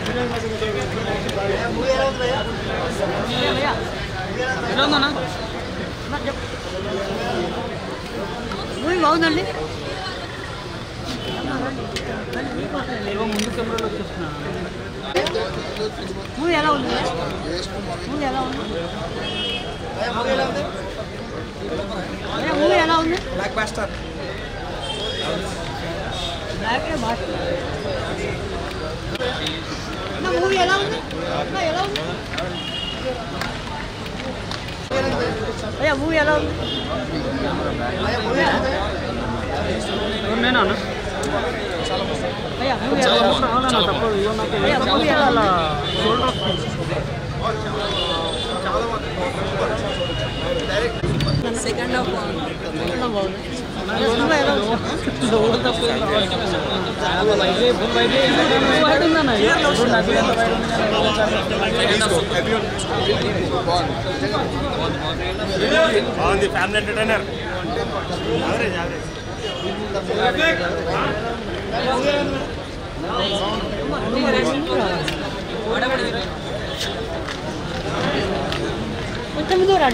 ఎలా ఉందన్నా మూవీ బాగుందండి. ముందు కెమెరాలో వచ్చేస్తున్నా. మూవీ ఎలా ఉంది? మూవీ ఎలా ఉంది? మూవీ ఎలా ఉంది? Black buster. మూవీ ఎలా ఉంది? ఎలా ఉంది? అయ్యా మూవీ ఎలా ఉంది? నేనా అయ్యా మూవీ ఎలా సెకండ్ హాఫ్ బాగుంది. Family entertainer. కొంచెం దూరం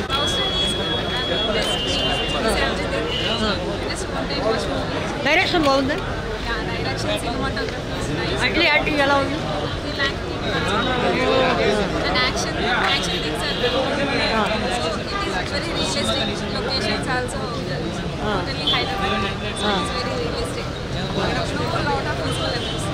డైరెక్షన్ బాగుంది. అట్లీ యాక్టింగ్ ఎలా ఉంది? Locations also totally Hyderabad. It's very realistic. No lot of physical effects.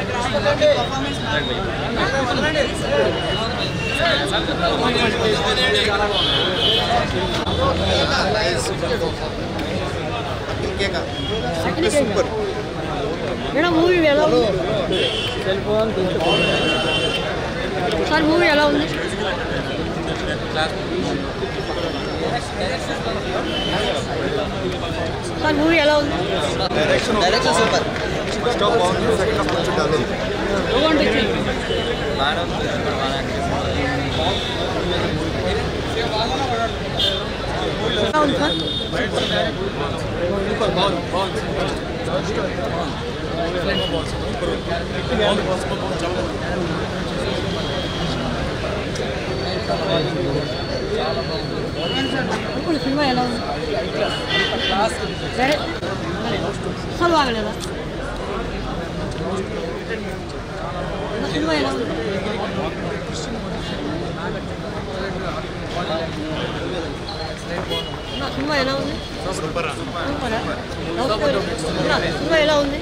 Madam movie ఎలా ఉంది? సార్ మూవీ ఎలా ఉంది? సార్ మూవీ ఎలా ఉంది? Direction super. ఫస్ట్ హాఫ్ బాగుంది, సెకండ్ హాఫ్ కొంచెం డల్ ఉంది. సినిమా ఎలా ఉంది? అసలు బాగలేదా? సినిమా ఎలా ఉంది? సినిమా ఎలా ఉంది? సినిమా ఎలా ఉంది?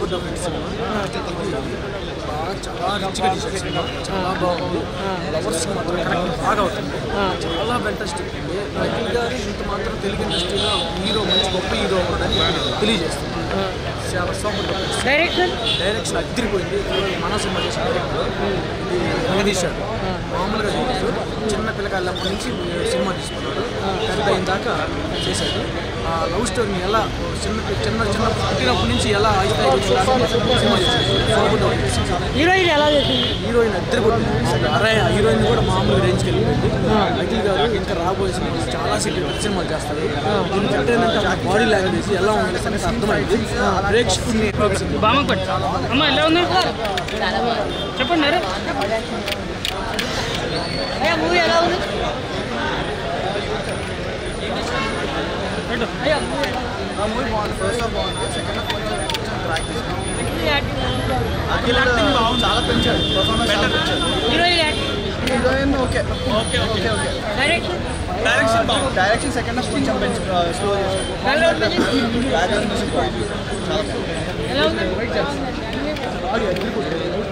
చాలా రిచ్గా తీసేసింది, చాలా బాగుంది. లవర్స్ మాత్రం కరెక్ట్ బాగా అవుతుంది, చాలా ఫెంటాస్టిక్ ఉంది. అఖిల్ గారు ఇంత మాత్రం తెలుగు ఇండస్ట్రీలో హీరో మంచి గొప్ప హీరో అని తెలియజేస్తుంది. చాలా సూపర్. డైరెక్షన్ అదిరిపోయింది. మన సినిమా చేసిన డైరెక్టర్ ఇది జగదీశారు. మామూలుగా చేయలేదు, చిన్న పిల్లకాయలప్పటి నుంచి సినిమా తీసుకున్నాడు, పెద్ద అయిన దాకా చేశాడు. ఆ లవ్ స్టోరీని ఎలా చిన్న పుట్టినప్పటి నుంచి ఎలా ఆగితాయి సినిమా చేశాడు. హీరోయిన్ ఎలా చేసింది? హీరోయిన్ అద్దరు కొట్టింది. హీరోయిన్ కూడా మామూలు రేంజ్కి వెళ్ళిపోయింది. అఖిల్ గారు ఇంకా రాబోయే సినిమాలు చాలా సినిమాలు చేస్తారు. దీనికి ఏంటంటే బాడీ లాంగ్వేజ్ ఎలా ఉంది అనేది అర్థమైంది. ప్రేక్షకుల్ని అమ్మా ఎలా ఉంది చెప్పండి. మూవీ ఎలా ఉంది? మూవీ బాగుంది. ఫస్ట్ హాఫ్ బాగుంది, సెకండ్ హాఫ్ కొంచెం ప్రాక్టీస్. అఖిల్ యాక్టింగ్ బాగుంది, చాలా పెంచాడు. Heroine okay. డైరెక్షన్ బాగుంది. డైరెక్షన్ సెకండ్ హాఫ్ కొంచెం స్లో చేశాడు. ఎలా ఉంది?